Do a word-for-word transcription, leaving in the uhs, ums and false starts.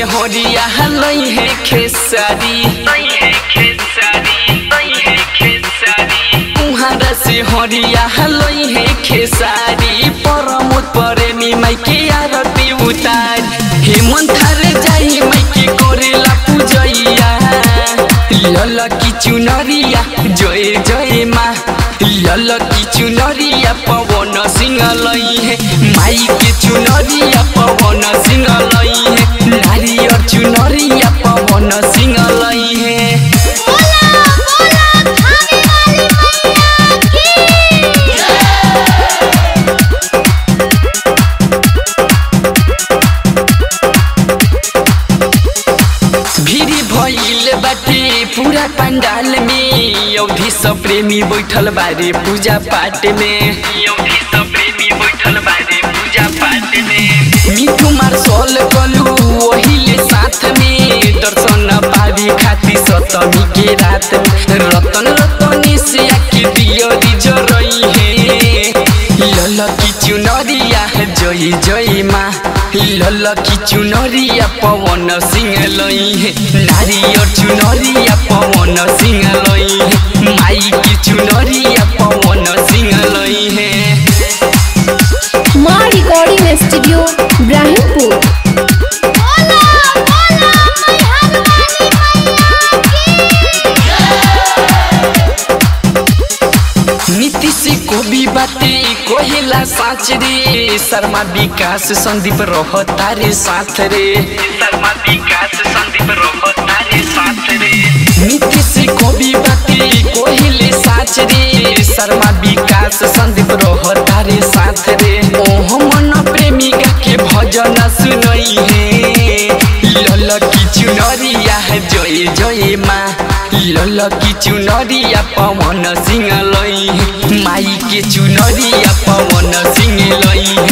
हरिया लई है खेसारी उहारा से हरिया लई है खेसारी परमोद प्रेमी माइके आरती उतार हेमंत थारे जाई माइके करेला पूजैया ललकी चुनरिया जय जय माँ ललकी चुनरिया पवन सिंह लई है माई के चुनरिया पवन सिंह लई है नारियल चुनरिया पवन सिंह लई है। भीड़ भइल बाटे पूरा पंडाल में अवधि सब प्रेमी बैठल बारे पूजा पाठ में अवधि सब प्रेमी बैठल बारे पूजा पाठ में मिठू मार्शल कलू वही साथ में दर्शन पावे खातिर सप्तमी के रात में रतन रतनी से आके दियरी जरई है ललकी चुनरिया जय जय माँ ललकी चुनरिया पवन सिंह लई है नारियल चुनरिया पवन सिंह लई है माई की चुनरिया पवन सिंह लई है। माँ रिकॉर्डिंग स्टूडियो ब्राह्मणपुर। नीतीश कोबी बाते कोहिला साच रे शर्मा विकास संदीप रहता रे साथ रे शर्मा विकास संदीप रहता रे साथ रे नीतीश कोबी बाते कोहिले साच रे शर्मा विकास संदीप रहता रे साथ रे ओह मन प्रेमिका के भजन सुनई है ललकी चुनरिया जय जय माँ ललकी चुनरिया पवन सिंह लई माई के चुनरिया पवन सिंह लई।